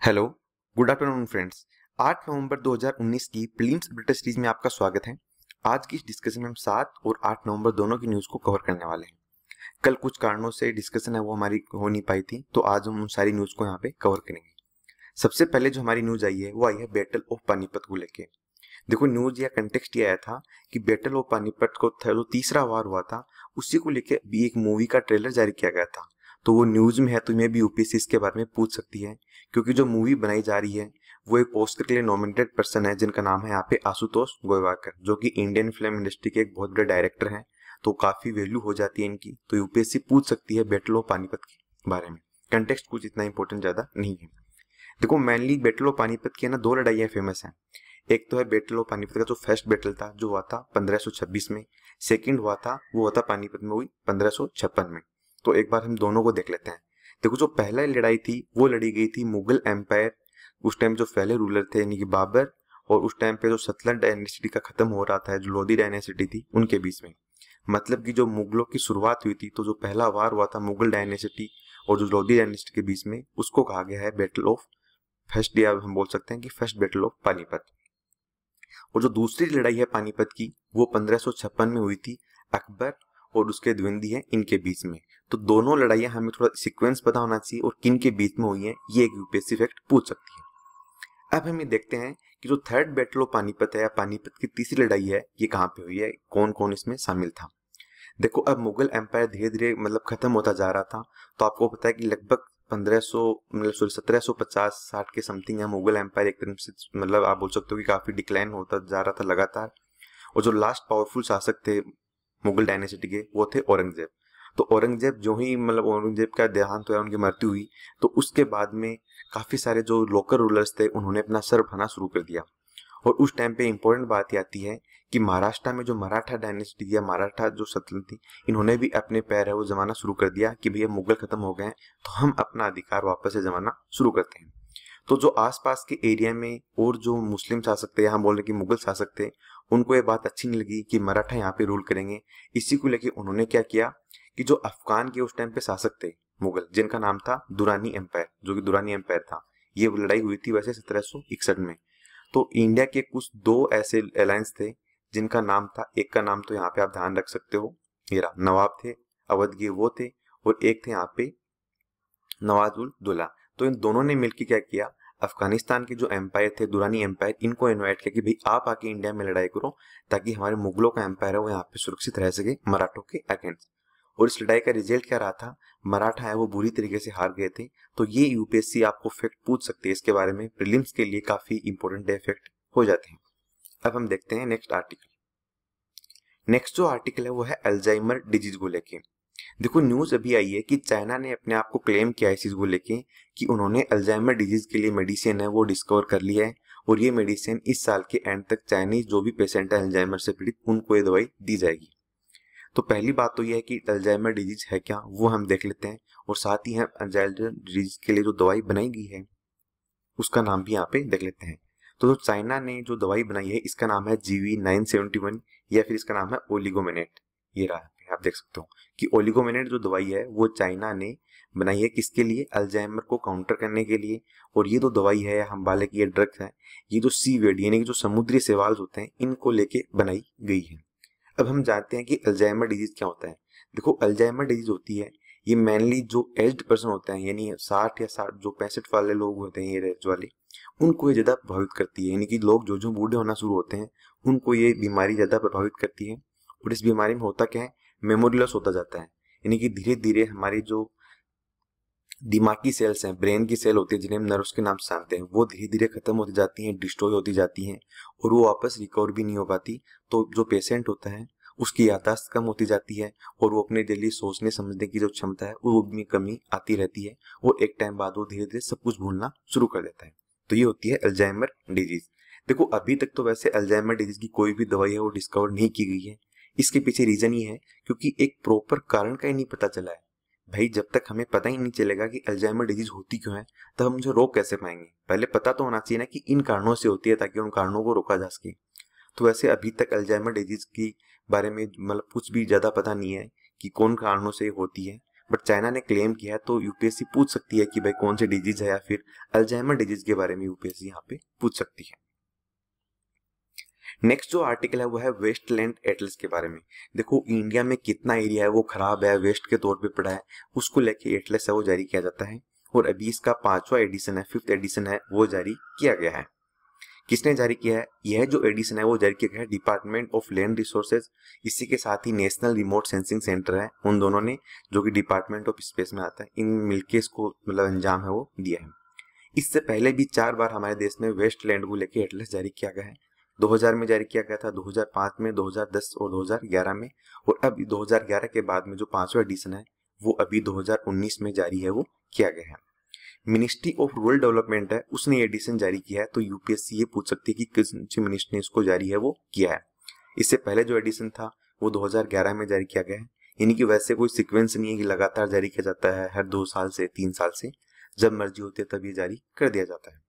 Hello, good afternoon friends. 8 नवंबर 2019 की prelims update series में आपका स्वागत है। आज की इस डिस्कशन में हम 7 और 8 नवंबर दोनों की न्यूज़ को कवर करने वाले हैं। कल कुछ कारणों से डिस्कशन है वो हमारी हो नहीं पाई थी, तो आज हम उन सारी न्यूज़ को यहाँ पे कवर करेंगे। सबसे पहले जो हमारी न्यूज़ आई है वो आई है बैटल ऑफ पानीपत को लेके। देखो, न्यूज़ या कंटेक्स्ट ये आया था कि बैटल ऑफ पानीपत को जो तीसरा वार हुआ था उसी को लेके अभी एक मूवी का ट्रेलर जारी किया गया था। तो वो न्यूज़ में है, तो मैं भी यूपीएससी इसके बारे में पूछ सकती है, क्योंकि जो मूवी बनाई जा रही है वो एक ऑस्कर के लिए नॉमिनेटेड पर्सन है जिनका नाम है यहाँ पे आशुतोष गोयवाकर, जो कि इंडियन फिल्म इंडस्ट्री के एक बहुत बड़े डायरेक्टर हैं। तो काफ़ी वैल्यू हो जाती है इनकी, तो यूपीएससी पूछ सकती है बैटल ऑफ पानीपत के बारे में। कंटेक्स्ट कुछ इतना इंपॉर्टेंट ज़्यादा नहीं है। देखो, मेनली बैटल ऑफ पानीपत की है ना, दो लड़ाइयाँ फेमस हैं। एक तो है बैटल ऑफ पानीपत का जो फर्स्ट बैटल था जो हुआ था 1526 में। सेकंड हुआ था वो हुआ था पानीपत में हुई 1556 में। तो एक बार हम दोनों को देख लेते हैं। देखो, जो पहला लड़ाई थी वो लड़ी गई थी मुगल एम्पायर, उस टाइम जो पहले रूलर थे यानी कि बाबर, और उस टाइम पे जो सतलज डायनेस्टी का खत्म हो रहा था, जो लोधी डायनेस्टी थी, उनके बीच में। मतलब कि जो मुगलों की शुरुआत हुई थी, तो जो पहला वार हुआ था मुगल डायनेस्टी और जो लोधी डायनेस्टी के बीच में, उसको कहा गया है बैटल ऑफ फर्स्ट, या हम बोल सकते हैं कि फर्स्ट बैटल ऑफ पानीपत। और जो दूसरी लड़ाई है पानीपत की वो 1556 में हुई थी अकबर और उसके द्वंद्वी है इनके बीच में। तो दोनों लड़ाइयां हमें थोड़ा सीक्वेंस पता होना चाहिए और किन के बीच में हुई है, ये एक यूपीएससी फैक्ट पूछ सकती है। अब हम ये देखते हैं कि जो थर्ड बैटल ऑफ पानीपत है या पानीपत की तीसरी लड़ाई है ये कहाँ पे हुई है, कौन कौन इसमें शामिल था। देखो, अब मुगल एम्पायर धीरे धीरे मतलब खत्म होता जा रहा था। तो आपको पता है कि लगभग 1500 मतलब 1750-60 के समथिंग है मुगल एम्पायर एक तरह से, मतलब आप बोल सकते हो कि काफी डिक्लाइन होता जा रहा था लगातार। और जो लास्ट पावरफुल शासक थे मुगल डायनेस्टी के वो थे औरंगजेब। तो औरंगजेब जो ही मतलब औरंगजेब का देहांत हुआ, उनकी मृत्यु हुई, तो उसके बाद में काफी सारे जो लोकल रूलर्स थे उन्होंने अपना सर उठाना शुरू कर दिया। और उस टाइम पे इंपॉर्टेंट बात ये आती है कि महाराष्ट्र में जो मराठा डायनेस्टी या मराठा जो सल्तनत थी, इन्होंने भी अपने पैर है वो जमाना शुरू कर दिया कि भैया मुगल खत्म हो गए हैं तो हम अपना अधिकार वापस से जमाना शुरू करते हैं। तो जो आसपास के एरिया में और जो मुस्लिम शासक थे, यहाँ बोल रहे कि मुगल शासक थे, उनको ये बात अच्छी नहीं लगी कि मराठा यहाँ पे रूल करेंगे। इसी को लेके उन्होंने क्या किया कि जो अफगान के उस टाइम पे शासक थे मुगल, जिनका नाम था दुरानी एम्पायर, जो कि दुरानी एम्पायर था, ये लड़ाई हुई थी वैसे 1761 में। तो इंडिया के कुछ दो ऐसे अलायंस थे जिनका नाम था, एक का नाम तो यहाँ पे आप ध्यान रख सकते हो, ये रहा, नवाब थे, अवध के वो थे, और एक थे यहाँ पे नवाज उल दौला। तो इन दोनों ने मिलकर क्या किया, अफगानिस्तान के जो एम्पायर थे दुरानी एम्पायर, इनको इनवाइट किया कि भाई आप आके इंडिया में लड़ाई करो ताकि हमारे मुगलों का एम्पायर है वो यहाँ पे सुरक्षित रह सके मराठों के अगेंस्ट। और इस लड़ाई का रिजल्ट क्या रहा था, मराठा है वो बुरी तरीके से हार गए थे। तो ये यूपीएससी आपको फैक्ट पूछ सकती है इसके बारे में, प्रीलिम्स के लिए काफी इंपॉर्टेंट फैक्ट हो जाते हैं। अब हम देखते हैं नेक्स्ट आर्टिकल। नेक्स्ट जो आर्टिकल है वो है अल्जाइमर डिजीज को लेके। देखो, न्यूज अभी आई है कि चाइना ने अपने आप को क्लेम किया है इस चीज को लेके कि उन्होंने अल्जाइमर डिजीज के लिए मेडिसिन है वो डिस्कवर कर लिया है, और ये मेडिसिन इस साल के एंड तक चाइनीज जो भी पेशेंट है अल्जाइमर से पीड़ित उनको ये दवाई दी जाएगी। तो पहली बात तो यह है कि अल्जाइमर डिजीज है क्या वो हम देख लेते हैं, और साथ ही हम अल्जाइमर डिजीज के लिए जो दवाई बनाई गई है उसका नाम भी यहाँ पे देख लेते हैं। तो चाइना ने जो दवाई बनाई है इसका नाम है GV971, या फिर इसका नाम है ओलिगोमेनेट। ये रहा, आप देख सकते हो कि ओलिगोमेनेट जो दवाई है वो चाइना ने बनाई है किसके लिए, अल्जाइमर को काउंटर करने के लिए। और ये जो दवाई है हम बाले की ये ड्रग्स है, ये जो सी वेड यानी कि जो समुद्री शैवाल होते हैं इनको लेके बनाई गई है। अब हम जानते हैं कि अल्जाइमर डिजीज क्या होता है। देखो, अल्जाइमर डिजीज होती है ये मेनली जो एज्ड पर्सन होते हैं, यानी 60 या 60 जो 65 वाले लोग होते हैं, ये एज वाले, उनको ये ज्यादा प्रभावित करती है। यानी कि लोग जो जो बूढ़े होना शुरू होते हैं उनको ये बीमारी ज्यादा प्रभावित करती है। और इस बीमारी में होता क्या है, मेमोरी लॉस होता जाता है। यानी कि धीरे धीरे हमारी जो दिमागी सेल्स हैं, ब्रेन की सेल होती है जिन्हें हम नर्व्स के नाम से जानते हैं, वो धीरे धीरे खत्म होती जाती हैं, डिस्ट्रॉय होती जाती हैं, और वो वापस रिकवर भी नहीं हो पाती। तो जो पेशेंट होता है उसकी याददाश्त कम होती जाती है, और वो अपने डेली सोचने समझने की जो क्षमता है वो भी कमी आती रहती है, और एक टाइम बाद वो धीरे धीरे सब कुछ भूलना शुरू कर देता है। तो ये होती है अल्जाइमर डिजीज। देखो, अभी तक तो वैसे अल्जाइमर डिजीज की कोई भी दवाई है वो डिस्कवर नहीं की गई है। इसके पीछे रीजन ये है क्योंकि एक प्रॉपर कारण का ही नहीं पता चला है। भाई, जब तक हमें पता ही नहीं चलेगा कि अल्जाइमर डिजीज होती क्यों है, तब हम उसे रोक कैसे पाएंगे। पहले पता तो होना चाहिए ना कि इन कारणों से होती है, ताकि उन कारणों को रोका जा सके। तो वैसे अभी तक अल्जाइमर डिजीज की बारे में मतलब कुछ भी ज्यादा पता नहीं है कि कौन कारणों से होती है। बट चाइना ने क्लेम किया है, तो यूपीएससी पूछ सकती है कि भाई कौन सी डिजीज है, या फिर अल्जाइमर डिजीज के बारे में यूपीएससी यहाँ पे पूछ सकती है। नेक्स्ट जो आर्टिकल है वो है वेस्टलैंड एटलस के बारे में। देखो इंडिया में कितना एरिया है वो खराब है, वेस्ट के तौर पे पड़ा है, उसको लेके एटलस है वो जारी किया जाता है, और अभी इसका 5वां एडिशन है, 5th एडिशन है, वो जारी किया गया है। किसने जारी किया है? यह जो एडिशन है वो जारी किया गया है डिपार्टमेंट ऑफ लैंड रिसोर्सेज, इसी के साथ ही नेशनल रिमोट सेंसिंग सेंटर है, उन दोनों ने, जो कि डिपार्टमेंट ऑफ स्पेस में आता है, इन मिलके इसको मतलब अंजाम है वो दिया है। इससे पहले भी 4 बार हमारे देश में वेस्टलैंड को लेके एटलस जारी किया गया है। 2000 में जारी किया गया था, 2005 में, 2010 और 2011 में, और अब 2011 के बाद में जो 5वां एडिशन है वो अभी 2019 में जारी है वो किया गया है। मिनिस्ट्री ऑफ रूरल डेवलपमेंट है, उसने एडिशन जारी किया है, तो यूपीएससी ये पूछ सकती है कि किस मिनिस्ट्री ने इसको जारी है वो किया है। इससे पहले जो एडिशन था वो 2011 में जारी किया गया है, यानी कि वैसे कोई सीक्वेंस नहीं है कि लगातार जारी किया जाता है, हर 2 साल से 3 साल से, जब मर्जी होती है तब ये जारी कर दिया जाता है।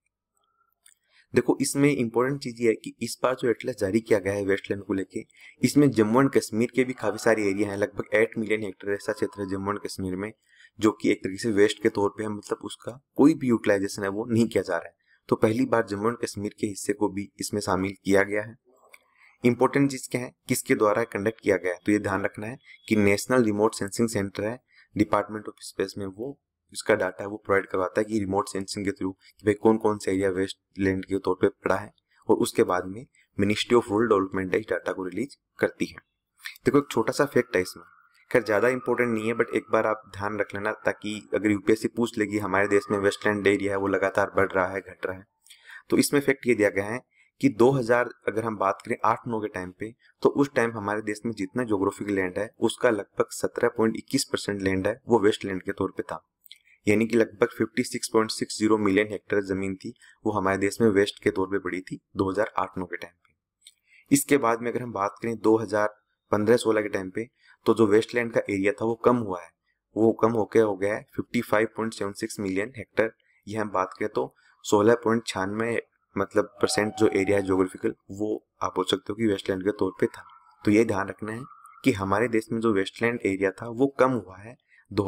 देखो इसमें इंपॉर्टेंट चीज ये है कि इस बार जो एटलस जारी किया गया है वेस्टलैंड को लेके, इसमें जम्मू एंड कश्मीर के भी काफी सारे एरिया हैं, लगभग 8 मिलियन हेक्टेयर ऐसा क्षेत्र है जम्मू एंड कश्मीर में, जो कि एक तरीके से वेस्ट के तौर पे है, मतलब उसका कोई भी यूटिलाइजेशन है वो नहीं किया जा रहा है। तो पहली बार जम्मू एंड कश्मीर के हिस्से को भी इसमें शामिल किया गया है। इंपॉर्टेंट चीज क्या है, किसके द्वारा कंडक्ट किया गया है, तो ये ध्यान रखना है कि नेशनल रिमोट सेंसिंग सेंटर है, डिपार्टमेंट ऑफ स्पेस में, वो इसका डाटा वो प्रोवाइड करवाता है कि रिमोट सेंसिंग के थ्रू कि भाई कौन कौन से एरिया वेस्टलैंड के तौर पे पड़ा है, और उसके बाद में मिनिस्ट्री ऑफ रूरल डेवलपमेंट इस डाटा को रिलीज करती है। देखो एक छोटा सा फैक्ट है इसमें, खैर ज्यादा इंपॉर्टेंट नहीं है, बट एक बार आप ध्यान रख लेना, ताकि अगर यूपीएससी पूछ लेगी हमारे देश में वेस्टलैंड एरिया है वो लगातार बढ़ रहा है, घट रहा है, तो इसमें फैक्ट ये दिया गया है कि 2000 अगर हम बात करें 8-9 के टाइम पे, तो उस टाइम हमारे देश में जितना ज्योग्राफिकल लैंड है उसका लगभग 17.21% लैंड है वो वेस्टलैंड के तौर पे था, यानी कि लगभग 56.60 मिलियन हेक्टेयर जमीन थी वो हमारे देश में वेस्ट के तौर पे पड़ी थी 2008-9 के टाइम पे। इसके बाद में अगर हम बात करें 2015-16 के टाइम पे, तो जो वेस्टलैंड का एरिया था वो कम हुआ है, वो कम होकर हो गया है 55.76 मिलियन हेक्टेयर। ये हम बात करें तो 16.96 मतलब परसेंट जो एरिया है ज्योग्राफिकल, वो आप बोल सकते हो कि वेस्टलैंड के तौर पे था। तो ये ध्यान रखना है कि हमारे देश में जो वेस्टलैंड एरिया था वो कम हुआ है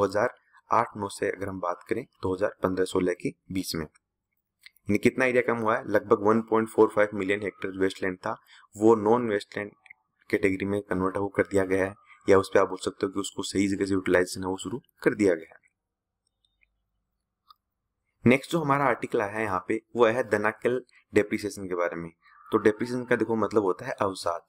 2008-9 से, अगर हम बात करें 2015-16 के बीच में। कितना एरिया कम हुआ है? लगभग 1.45 मिलियन हेक्टेयर वेस्टलैंड था वो नॉन वेस्टलैंड कैटेगरी में कन्वर्ट हो कर दिया गया है, या उस पर आप बोल सकते हो कि उसको सही जगह से यूटिलाइजेशन है वो शुरू कर दिया गया है। नेक्स्ट जो हमारा आर्टिकल आया है यहाँ पे वो है दनाकिल डेप्रिसिएशन के बारे में। तो डेप्रिसिएशन का देखो मतलब होता है अवसाद।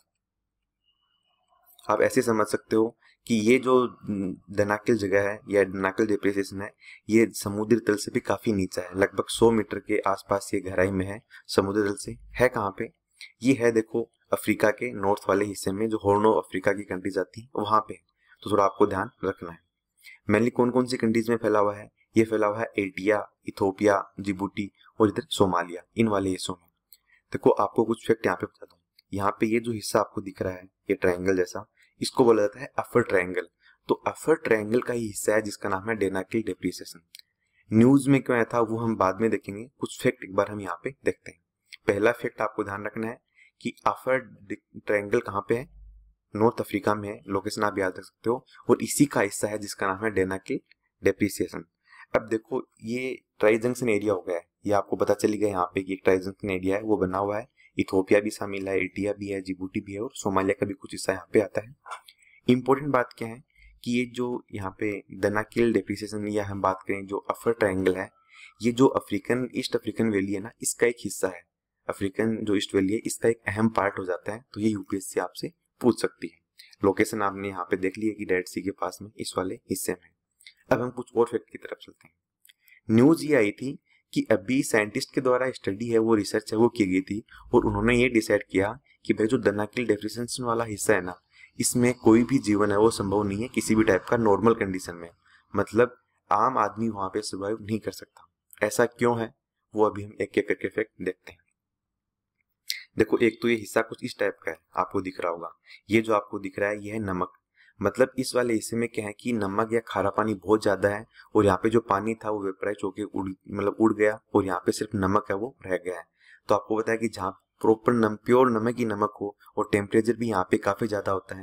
आप ऐसे समझ सकते हो कि ये जो दनाकिल जगह है या दनाकिल डेप्रिसिएशन है, ये समुद्री तल से भी काफी नीचा है, लगभग 100 मीटर के आसपास ये गहराई में है समुद्री तल से। है कहाँ पे? ये है देखो अफ्रीका के नॉर्थ वाले हिस्से में, जो हॉर्न ऑफ अफ्रीका की कंट्रीज आती है वहां पे। तो थोड़ा आपको ध्यान रखना है। मेनली कौन कौन सी कंट्रीज में फैला हुआ है? ये फैला हुआ है एटिया, इथोपिया, जिबूटी और इधर सोमालिया, इन वाले हिस्सों में। देखो आपको कुछ फैक्ट यहाँ पे बता दूं। यहाँ पे ये जो हिस्सा आपको दिख रहा है, ये ट्रायंगल जैसा, इसको बोला जाता है अपर ट्रायंगल। तो अपर ट्रायंगल का ही हिस्सा है जिसका नाम है डेनाकिल डेप्रिसिएशन। न्यूज में क्यों आया था वो हम बाद में देखेंगे, कुछ फैक्ट एक बार हम यहाँ पे देखते हैं। पहला फैक्ट आपको ध्यान रखना है कि अपर ट्रायंगल कहाँ पे है? नॉर्थ अफ्रीका में है, लोकेशन आप याद रख सकते हो, और इसी का हिस्सा है जिसका नाम है डेनाकिल डेप्रिसिएशन। अब देखो ये ट्राई जंक्शन एरिया हो गया है, ये आपको पता चली गया यहाँ पे कि एक ट्राई जंक्शन एरिया है वो बना हुआ है, इथोपिया भी शामिल है, एटिया भी है, जिबूटी भी है, और सोमालिया का भी कुछ हिस्सा यहाँ पे आता है। इंपॉर्टेंट बात क्या है कि ये जो यहाँ पे दनाकिल डेप्रिसिएशन या हम बात करें जो अपर ट्रायंगल है, ये जो अफ्रीकन ईस्ट अफ्रीकन वैली है ना, इसका एक हिस्सा है। अफ्रीकन जो ईस्ट वैली है इसका एक अहम पार्ट हो जाता है। तो ये यूपीएससी आपसे पूछ सकती है। लोकेशन आपने यहाँ पे देख लिया कि रेड सी के पास में, इस वाले हिस्से में। अब हम कुछ और फैक्ट की तरफ चलते हैं। न्यूज ये आई थी कि अभी साइंटिस्ट के द्वारा स्टडी है वो रिसर्च है वो की गई थी, और उन्होंने ये डिसाइड किया कि भाई जो दनाकिल डेप्रिसिएशन वाला हिस्सा है ना, इसमें कोई भी जीवन है वो संभव नहीं है किसी भी टाइप का नॉर्मल कंडीशन में, मतलब आम आदमी वहां पे सर्वाइव नहीं कर सकता। ऐसा क्यों है वो अभी हम एक एक करके फैक्ट देखते हैं। देखो एक तो ये हिस्सा कुछ इस टाइप का है, आपको दिख रहा होगा, ये जो आपको दिख रहा है ये है नमक। मतलब इस वाले हिस्से में क्या है कि नमक या खारा पानी बहुत ज्यादा है, और यहाँ पे जो पानी था वो वेपराइज होके उड़ गया, और यहाँ पे सिर्फ नमक है वो रह गया है। तो आपको पता है कि जहाँ प्रॉपर प्योर नमक ही नमक हो और टेम्परेचर भी यहाँ पे काफी ज्यादा होता है,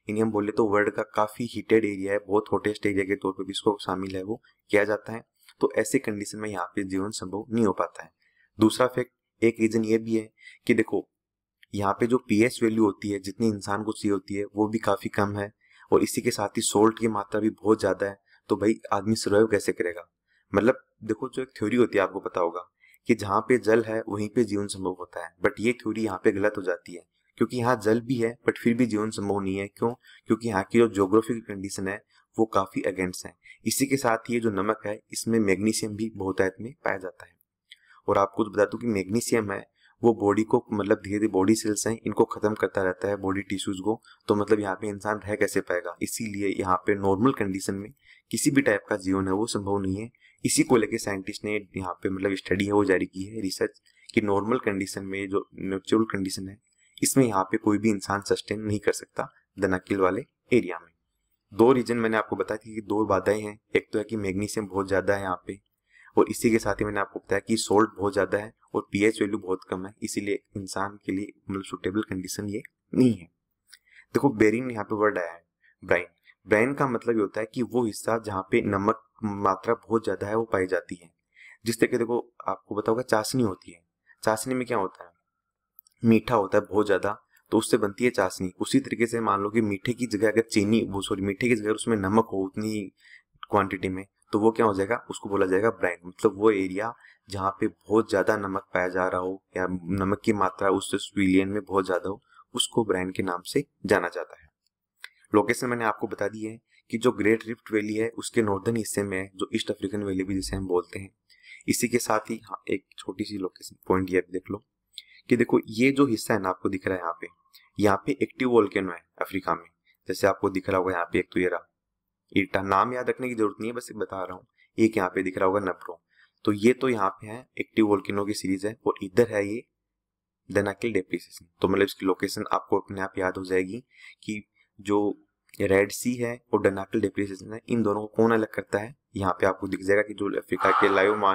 यानी हम बोले तो वर्ल्ड का काफ़ी हीटेड एरिया है, बहुत हॉटेस्ट एरिया के तौर पर भी इसको शामिल है वो किया जाता है। तो ऐसे कंडीशन में यहाँ पे जीवन संभव नहीं हो पाता है। दूसरा फैक्ट, एक रीज़न ये भी है कि देखो यहाँ पे जो पीएच वैल्यू होती है, जितनी इंसान को चाहिए होती है, वो भी काफ़ी कम है, और इसी के साथ ही सोल्ट की मात्रा भी बहुत ज़्यादा है। तो भाई आदमी सर्वाइव कैसे करेगा? मतलब देखो, जो एक थ्योरी होती है, आपको पता होगा कि जहाँ पे जल है वहीं पे जीवन संभव होता है, बट ये थ्योरी यहाँ पे गलत हो जाती है, क्योंकि यहाँ जल भी है बट फिर भी जीवन संभव नहीं है। क्यों? क्योंकि यहाँ की जो ज्योग्राफिकल कंडीशन है वो काफ़ी अगेंस्ट है। इसी के साथ ही ये जो नमक है, इसमें मैग्नीशियम भी बहुतायत में पाया जाता है। और आपको तो बता दूं कि मैग्नीशियम है वो बॉडी को, मतलब धीरे धीरे बॉडी सेल्स हैं इनको खत्म करता रहता है, बॉडी टिश्यूज को। तो मतलब यहाँ पे इंसान रह कैसे पाएगा? इसीलिए यहाँ पे नॉर्मल कंडीशन में किसी भी टाइप का जीवन है वो संभव नहीं है। इसी को लेके साइंटिस्ट ने यहाँ पे मतलब स्टडी है वो जारी की है, रिसर्च, कि नॉर्मल कंडीशन में जो नेचुरल कंडीशन है इसमें यहाँ पे कोई भी इंसान सस्टेन नहीं कर सकता दनाकिल वाले एरिया में। दो रीजन मैंने आपको बताया थी कि दो बाधाएं हैं, एक तो है कि मैग्नीशियम बहुत ज्यादा है यहाँ पे, और इसी के साथ ही मैंने आपको बताया कि सोल्ट बहुत ज़्यादा है और पीएच वैल्यू बहुत कम है, इसीलिए इंसान के लिए मतलब सुटेबल कंडीशन ये नहीं है। देखो बेरिन यहाँ पे वर्ड आया है, ब्राइन। ब्राइन का मतलब ये होता है कि वो हिस्सा जहाँ पे नमक मात्रा बहुत ज़्यादा है वो पाई जाती है। जिस तरीके देखो आपको पता होगा चाशनी होती है, चाशनी में क्या होता है, मीठा होता है बहुत ज़्यादा, तो उससे बनती है चाशनी। उसी तरीके से मान लो कि मीठे की जगह अगर चीनी, वो सॉरी मीठे की जगह उसमें नमक हो उतनी क्वांटिटी में, तो वो क्या हो जाएगा, उसको बोला जाएगा ब्राइन। मतलब वो एरिया जहाँ पे बहुत ज्यादा नमक पाया जा रहा हो या नमक की मात्रा उस विलियन में बहुत ज्यादा हो, उसको ब्राइन के नाम से जाना जाता है। लोकेशन मैंने आपको बता दी है कि जो ग्रेट रिफ्ट वैली है उसके नॉर्दर्न हिस्से में है, जो ईस्ट अफ्रीकन वैली भी जिसे हम बोलते हैं। इसी के साथ ही हाँ, एक छोटी सी लोकेशन पॉइंट ये देख लो कि देखो ये जो हिस्सा है ना आपको दिख रहा है यहाँ पे एक्टिव वोल्केनो है अफ्रीका में। जैसे आपको दिख रहा होगा यहाँ पे एक तो ये रहा ईटा, नाम याद रखने की जरूरत नहीं है, बस बता रहा हूँ। एक यहाँ पे दिख रहा होगा नब्रो, तो ये तो यहाँ पे है एक्टिव वोल्केनो की सीरीज है, और इधर है ये दनाकिल डेप्रिसिएशन। तो मतलब इसकी लोकेशन आपको अपने आप याद हो जाएगी कि जो रेड सी है और दनाकिल डेप्रिसिएशन है, इन दोनों को कौन अलग करता है। यहाँ पे आपको दिख जाएगा कि जो अफ्रीका के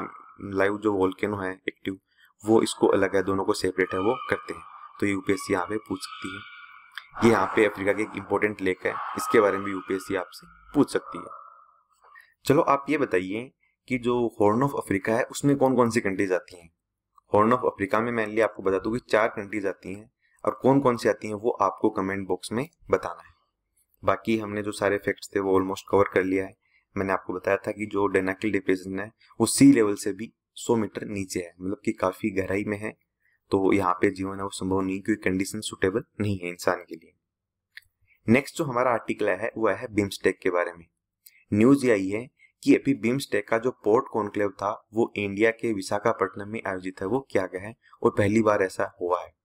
लाइव जो वोल्केनो है एक्टिव, वो इसको अलग है, दोनों को सेपरेट है वो करते हैं। तो यूपीएससी यहाँ पे पूछ सकती है। ये यहाँ पे अफ्रीका की एक इंपॉर्टेंट लेक है, इसके बारे में यूपीएससी आपसे पूछ सकती है। चलो आप ये बताइए कि जो हॉर्न ऑफ अफ्रीका है उसमें कौन कौन सी कंट्रीज आती हैं। हॉर्न ऑफ अफ्रीका में मेनली आपको बता दूं कि 4 कंट्रीज आती हैं, और कौन कौन सी आती हैं वो आपको कमेंट बॉक्स में बताना है। बाकी हमने जो सारे फैक्ट्स थे वो ऑलमोस्ट कवर कर लिया है। मैंने आपको बताया था कि जो डेनाकिल डिप्रेशन है वो सी लेवल से भी 100 मीटर नीचे है, मतलब कि काफी गहराई में है। तो यहाँ पे जीवन है वो संभव नहीं, क्योंकि कंडीशन सुटेबल नहीं है इंसान के लिए। नेक्स्ट जो हमारा आर्टिकल है वो है बिम्स्टेक के बारे में। न्यूज ये आई है कि अभी बिम्स्टेक का जो पोर्ट कॉन्क्लेव था वो इंडिया के विशाखापट्टनम में आयोजित है, वो किया गया है, और पहली बार ऐसा हुआ है।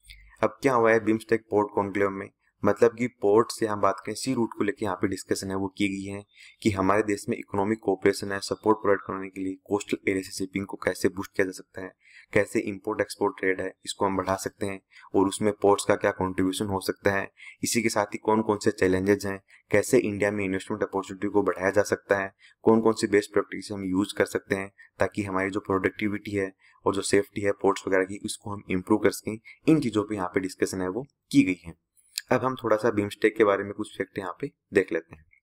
अब क्या हुआ है बिम्स्टेक पोर्ट कॉन्क्लेव में, मतलब कि पोर्ट से हम बात करें, सी रूट को लेकर यहाँ पे डिस्कशन है वो की गई है कि हमारे देश में इकोनॉमिक कोऑपरेशन है, सपोर्ट प्रोवाइड करने के लिए कोस्टल एरिया से शिपिंग को कैसे बूस्ट किया जा सकता है, कैसे इंपोर्ट एक्सपोर्ट ट्रेड है इसको हम बढ़ा सकते हैं, और उसमें पोर्ट्स का क्या कंट्रीब्यूशन हो सकता है। इसी के साथ ही कौन कौन से चैलेंजेस हैं, कैसे इंडिया में इन्वेस्टमेंट अपॉर्चुनिटी को बढ़ाया जा सकता है, कौन कौन सी बेस्ट प्रैक्टिस हम यूज कर सकते हैं ताकि हमारी जो प्रोडक्टिविटी है और जो सेफ्टी है पोर्ट्स वगैरह की उसको हम इम्प्रूव कर सकें। इन चीज़ों पर यहाँ पे डिस्कशन है वो की गई है। अब हम थोड़ा सा बिम्स्टेक के बारे में कुछ फैक्ट यहाँ पे देख लेते हैं।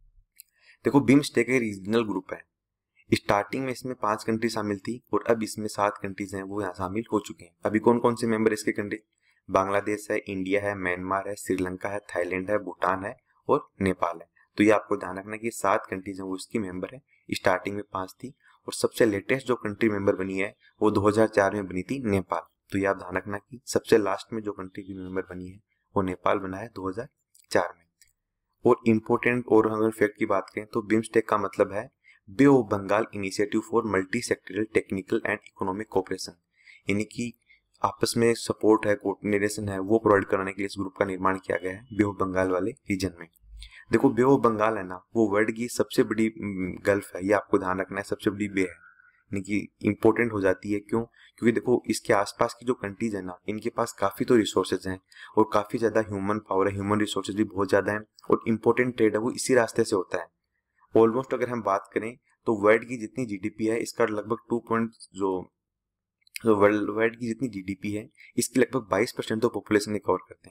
देखो बिम्स्टेक एक रीजनल ग्रुप है। स्टार्टिंग में इसमें 5 कंट्री शामिल थी, और अब इसमें 7 कंट्रीज हैं वो यहाँ शामिल हो चुके हैं। अभी कौन कौन से मेंबर इसके कंट्री, बांग्लादेश है, इंडिया है, म्यांमार है, श्रीलंका है, थाईलैंड है, भूटान है और नेपाल है। तो ये आपको ध्यान रखना कि 7 कंट्रीज हैं वो इसकी मेंबर है। स्टार्टिंग में 5 थी, और सबसे लेटेस्ट जो कंट्री मेंबर बनी है वो 2004 में बनी थी, नेपाल। तो ये आप ध्यान रखना कि सबसे लास्ट में जो कंट्री की मेंबर बनी है वो नेपाल बना है 2004 में। और इम्पोर्टेंट और अगर फैक्ट की बात करें तो बिम्स्टेक का मतलब है Bay of Bengal Initiative for Multi Sectoral Technical and Economic Cooperation, यानी कि आपस में सपोर्ट है, कोऑर्डिनेशन है, वो प्रोवाइड कराने के लिए इस ग्रुप का निर्माण किया गया है बे ऑफ बंगाल वाले रीजन में। देखो बे ऑफ बंगाल है ना, वो वर्ल्ड की सबसे बड़ी गल्फ है, ये आपको ध्यान रखना है, सबसे बड़ी बे है, यानी कि इंपॉर्टेंट हो जाती है। क्यों? क्योंकि देखो इसके आसपास की जो कंट्रीज है ना, इनके पास काफी तो रिसोर्सेज हैं, और काफी ज्यादा ह्यूमन पावर है, ह्यूमन रिसोर्सेज भी बहुत ज्यादा है, और इंपॉर्टेंट ट्रेड है वो इसी रास्ते से होता है। ऑलमोस्ट अगर हम बात करें तो वर्ल्ड की जितनी जीडीपी है इसका लगभग 2 जो वर्ल्ड की जितनी जीडीपी है इसकी लगभग 22% तो पॉपुलेशन कवर करते हैं।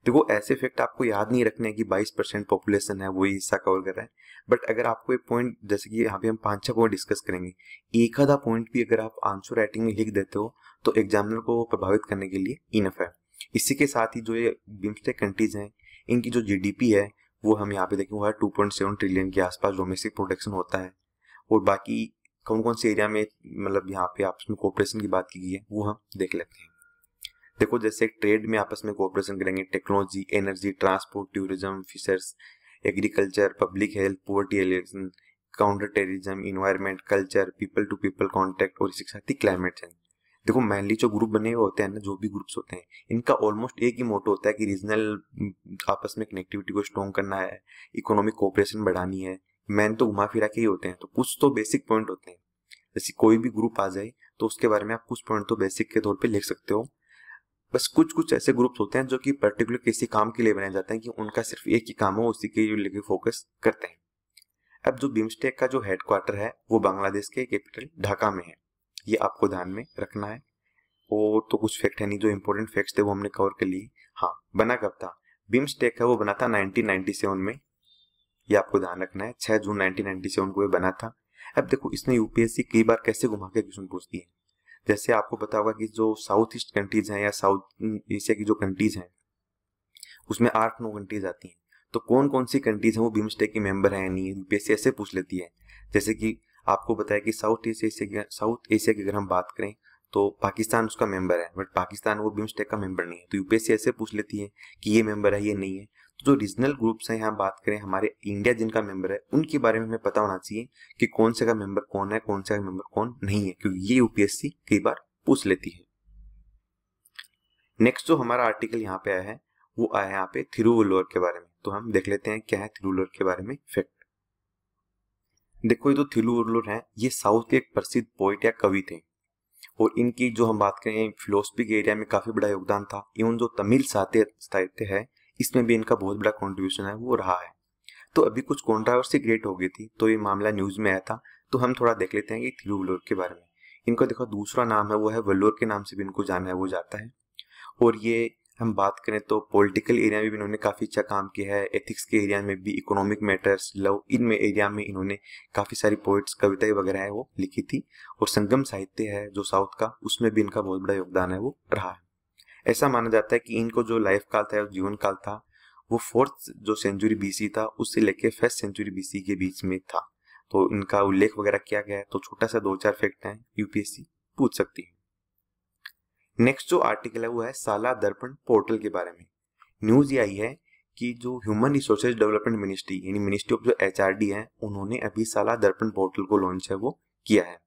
देखो ऐसे फैक्ट आपको याद नहीं रखने हैं कि 22% पॉपुलेशन है वही हिस्सा कवर कर रहा है, बट अगर आपको एक पॉइंट, जैसे कि यहाँ पे हम 5-6 पॉइंट डिस्कस करेंगे, एक आधा पॉइंट भी अगर आप आंसर राइटिंग में लिख देते हो तो एग्जामिनर को प्रभावित करने के लिए इनफ है। इसी के साथ ही जो ये बिम्स्टेक कंट्रीज हैं, इनकी जो जीडीपी है वो हम यहाँ पे देखें वो है 2.7 ट्रिलियन के आसपास डोमेस्टिक प्रोडक्शन होता है। और बाकी कौन कौन से एरिया में मतलब यहाँ पे आपस में कोऑपरेशन की बात की गई है वो हम देख लेते हैं। देखो जैसे ट्रेड में आपस में कोऑपरेशन करेंगे, technology, energy, transport, tourism, fishers, agriculture, public health, poverty elevation, counter terrorism, environment, culture, people to people contact और इसके साथ ही क्लाइमेट चेंज। देखो मेनली जो ग्रुप बने हुए होते हैं ना, जो भी ग्रुप्स होते हैं, इनका ऑलमोस्ट एक ही मोटो होता है कि रीजनल आपस में कनेक्टिविटी को स्ट्रॉन्ग करना है, इकोनॉमिक कोऑपरेशन बढ़ानी है। मैन तो घुमा फिरा के ही होते हैं, तो कुछ तो बेसिक पॉइंट होते हैं। जैसे कोई भी ग्रुप आ जाए तो उसके बारे में आप कुछ पॉइंट तो बेसिक के तौर पे लिख सकते हो। बस कुछ कुछ ऐसे ग्रुप्स होते हैं जो कि पर्टिकुलर किसी काम के लिए बनाए जाते हैं कि उनका सिर्फ एक ही काम हो, उसी के लेके फोकस करते हैं। अब जो बिम्स्टेक का जो हेडक्वार्टर है वो बांग्लादेश के कैपिटल ढाका में है, ये आपको ध्यान में रखना है। और तो कुछ फैक्ट है नहीं, जो इंपॉर्टेंट फैक्ट्स थे वो हमने कवर कर लिए। हाँ, बना कब था? बिम्स्टेक है वो बना था 1997 में, ये आपको ध्यान रखना है। 6 जून 1997 को ये बना था। अब देखो इसमें यूपीएससी कई बार कैसे घुमा के क्वेश्चन पूछती है। जैसे आपको पता होगा कि जो साउथ ईस्ट कंट्रीज हैं या साउथ एशिया की जो कंट्रीज हैं उसमें 8-9 कंट्रीज आती हैं, तो कौन कौन सी कंट्रीज हैं वो बिम्स्टेक की मेंबर है या नहीं है, यूपीएससी ऐसे पूछ लेती है। जैसे कि आपको बताया कि साउथ एशिया की अगर हम बात करें तो पाकिस्तान उसका मेंबर है, बट पाकिस्तान वो बिम्स्टेक का मेंबर नहीं है, तो यूपीएससी ऐसे पूछ लेती है कि ये मेंबर है ये नहीं है। तो जो रीजनल ग्रुप्स हैं, यहाँ बात करें हमारे इंडिया जिनका मेंबर है, उनके बारे में हमें पता होना चाहिए कि कौन से का मेंबर कौन है, कौन से का मेंबर कौन नहीं है, क्योंकि ये यूपीएससी कई बार पूछ लेती है। नेक्स्ट जो हमारा आर्टिकल यहाँ पे आया है वो आया है यहाँ पे थिरुवल्लुवर के बारे में, तो हम देख लेते हैं क्या है थिरुवल्लुवर के बारे में फैक्ट। देखो ये जो थिरुवल्लुवर है ये साउथ के एक प्रसिद्ध पोइट या कवि थे, और इनकी जो हम बात करें फिलोसफी के एरिया में काफी बड़ा योगदान था। इवन जो तमिल साहित्य है इसमें भी इनका बहुत बड़ा कंट्रीब्यूशन है वो रहा है। तो अभी कुछ कंट्रोवर्सी क्रिएट हो गई थी तो ये मामला न्यूज में आया था, तो हम थोड़ा देख लेते हैं कि थिरुवल्लुवर के बारे में। इनको देखो दूसरा नाम है वो है वल्लूर के नाम से भी इनको जाना है वो जाता है। और ये हम बात करें तो पॉलिटिकल एरिया में भी इन्होंने काफी अच्छा काम किया है, एथिक्स के एरिया में भी, इकोनॉमिक मैटर्स, लव, इनमें एरिया में इन्होंने काफी सारी पोइट्स, कविताएं वगैरह है वो लिखी थी। और संगम साहित्य है जो साउथ का, उसमें भी इनका बहुत बड़ा योगदान है वो रहा है। ऐसा माना जाता है कि इनको जो लाइफ काल था, जीवन काल था, वो 4th जो सेंचुरी बीसी था उससे लेके 1st सेंचुरी बीसी के बीच में था। तो इनका उल्लेख वगैरह किया गया है, तो छोटा सा 2-4 फैक्ट है यूपीएससी पूछ सकती है। नेक्स्ट जो आर्टिकल है वो है साला दर्पण पोर्टल के बारे में। न्यूज ये आई है कि जो ह्यूमन रिसोर्सेज डेवलपमेंट मिनिस्ट्री यानी मिनिस्ट्री ऑफ जो एचआरडी है, उन्होंने अभी साला दर्पण पोर्टल को लॉन्च है वो किया है।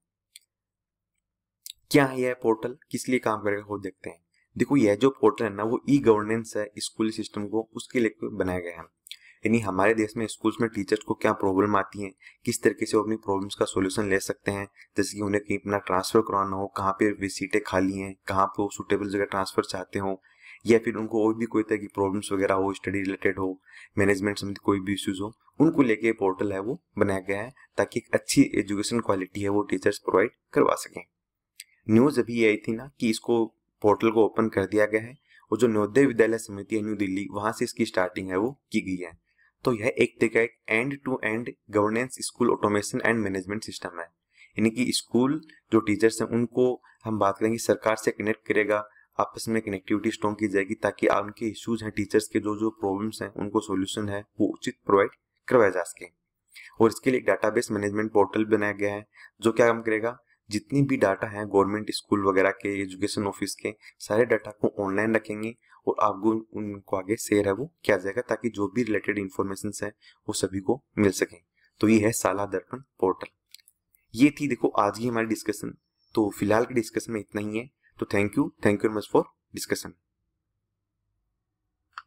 क्या है यह पोर्टल, किस लिए काम करेगा वो देखते हैं। देखो यह जो पोर्टल है ना वो ई गवर्नेंस है स्कूल सिस्टम को, उसके लिए बनाया गया है। यानी हमारे देश में स्कूल्स में टीचर्स को क्या प्रॉब्लम आती है, किस तरीके से वो अपनी प्रॉब्लम्स का सॉल्यूशन ले सकते हैं। जैसे कि उन्हें कहीं अपना ट्रांसफर करवाना हो, कहाँ पे वे सीटें खाली हैं, कहाँ पे वो सूटेबल जगह ट्रांसफर चाहते हो, या फिर उनको और भी कोई तरह की प्रॉब्लम्स वगैरह हो, स्टडी रिलेटेड हो, मैनेजमेंट संबंधी कोई भी इश्यूज हो, उनको लेके पोर्टल है वो बनाया गया है ताकि एक अच्छी एजुकेशन क्वालिटी है वो टीचर्स प्रोवाइड करवा सकें। न्यूज अभी ये आई थी ना कि इसको पोर्टल को ओपन कर दिया गया है, और जो नवोदय विद्यालय समिति है न्यू दिल्ली, वहां से इसकी स्टार्टिंग है वो की गई है। तो यह एक तरह का एक end to end governance school automation and management system है। यानी कि स्कूल जो टीचर्स हैं उनको हम बात करेंगे सरकार से कनेक्ट करेगा, आपस में कनेक्टिविटी स्ट्रॉन्ग की जाएगी ताकि उनके इश्यूज हैं, टीचर्स के जो जो प्रॉब्लम्स हैं उनको सॉल्यूशन है वो उचित प्रोवाइड करवाया जा सके। और इसके लिए एक डाटाबेस मैनेजमेंट पोर्टल बनाया गया है जो क्या काम करेगा, जितनी भी डाटा है गवर्नमेंट स्कूल वगैरह के, एजुकेशन ऑफिस के, सारे डाटा को ऑनलाइन रखेंगे और आपको उनको आगे शेयर है वो किया जाएगा ताकि जो भी रिलेटेड इंफॉर्मेशन है वो सभी को मिल सके। तो ये है साला दर्पण पोर्टल। ये थी देखो आज की हमारी डिस्कशन। तो फिलहाल की डिस्कशन में इतना ही है। तो thank you very much for discussion.